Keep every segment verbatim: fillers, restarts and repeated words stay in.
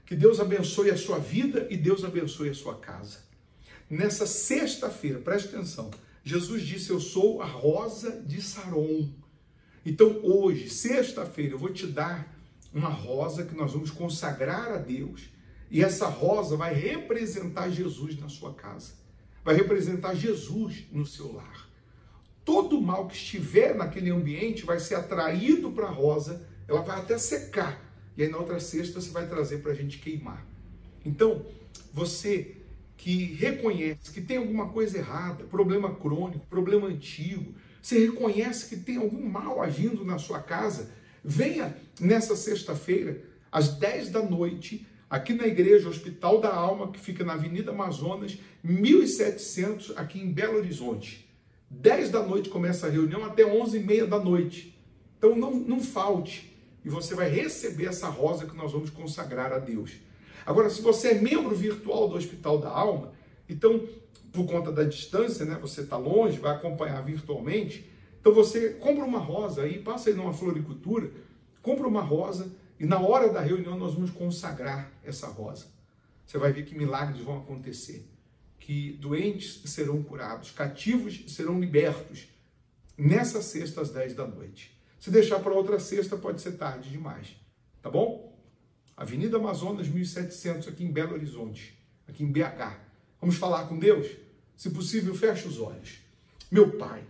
Que Deus abençoe a sua vida e Deus abençoe a sua casa. Nessa sexta-feira, preste atenção, Jesus disse, eu sou a rosa de Saron. Então hoje, sexta-feira, eu vou te dar uma rosa que nós vamos consagrar a Deus. E essa rosa vai representar Jesus na sua casa. Vai representar Jesus no seu lar. Todo mal que estiver naquele ambiente vai ser atraído para a rosa, ela vai até secar. E aí na outra sexta você vai trazer para a gente queimar. Então, você que reconhece que tem alguma coisa errada, problema crônico, problema antigo, você reconhece que tem algum mal agindo na sua casa, venha nessa sexta-feira, às dez da noite, aqui na igreja Hospital da Alma, que fica na Avenida Amazonas, mil e setecentos, aqui em Belo Horizonte. dez da noite começa a reunião até onze e meia da noite. Então não, não falte. E você vai receber essa rosa que nós vamos consagrar a Deus. Agora, se você é membro virtual do Hospital da Alma, então, por conta da distância, né, você está longe, vai acompanhar virtualmente, então você compra uma rosa aí, passa aí numa floricultura, compra uma rosa e na hora da reunião nós vamos consagrar essa rosa. Você vai ver que milagres vão acontecer, que doentes serão curados, cativos serão libertos, nessa sexta às dez da noite. Se deixar para outra sexta, pode ser tarde demais, tá bom? Avenida Amazonas, mil e setecentos, aqui em Belo Horizonte, aqui em B H. Vamos falar com Deus? Se possível, feche os olhos. Meu Pai,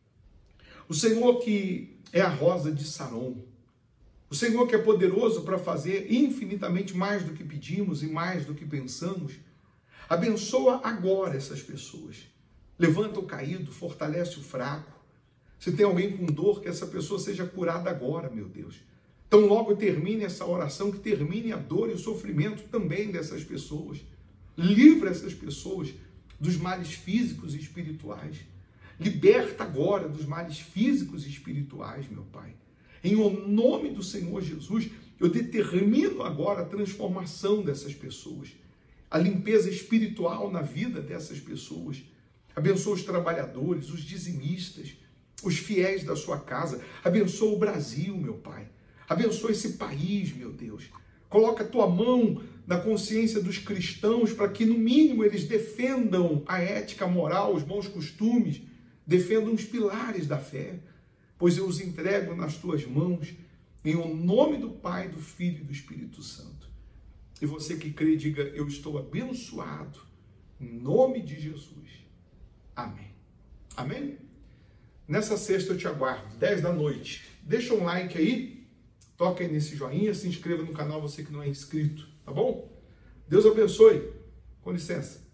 o Senhor que é a rosa de Saron, o Senhor que é poderoso para fazer infinitamente mais do que pedimos e mais do que pensamos, abençoa agora essas pessoas. Levanta o caído, fortalece o fraco. Se tem alguém com dor, que essa pessoa seja curada agora, meu Deus. Então logo termine essa oração, que termine a dor e o sofrimento também dessas pessoas. Livra essas pessoas dos males físicos e espirituais. Liberta agora dos males físicos e espirituais, meu Pai. Em nome do Senhor Jesus, eu determino agora a transformação dessas pessoas. A limpeza espiritual na vida dessas pessoas. Abençoa os trabalhadores, os dizimistas, os fiéis da sua casa. Abençoa o Brasil, meu Pai. Abençoa esse país, meu Deus. Coloca a tua mão na consciência dos cristãos para que, no mínimo, eles defendam a ética moral, os bons costumes, defendam os pilares da fé, pois eu os entrego nas tuas mãos, em nome do Pai, do Filho e do Espírito Santo. E você que crê, diga, eu estou abençoado, em nome de Jesus. Amém. Amém? Nessa sexta eu te aguardo, dez da noite. Deixa um like aí, toca aí nesse joinha, se inscreva no canal, você que não é inscrito, tá bom? Deus abençoe. Com licença.